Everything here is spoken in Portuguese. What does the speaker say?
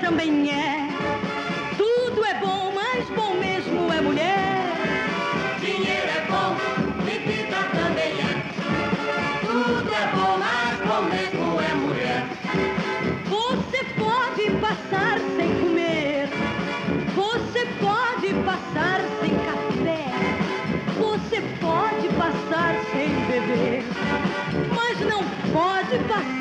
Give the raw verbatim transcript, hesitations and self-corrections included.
também é. Tudo é bom, mas bom mesmo é mulher. Dinheiro é bom, bebida também é. Tudo é bom, mas bom mesmo é mulher. Você pode passar sem comer, você pode passar sem café, você pode passar sem beber, mas não pode passar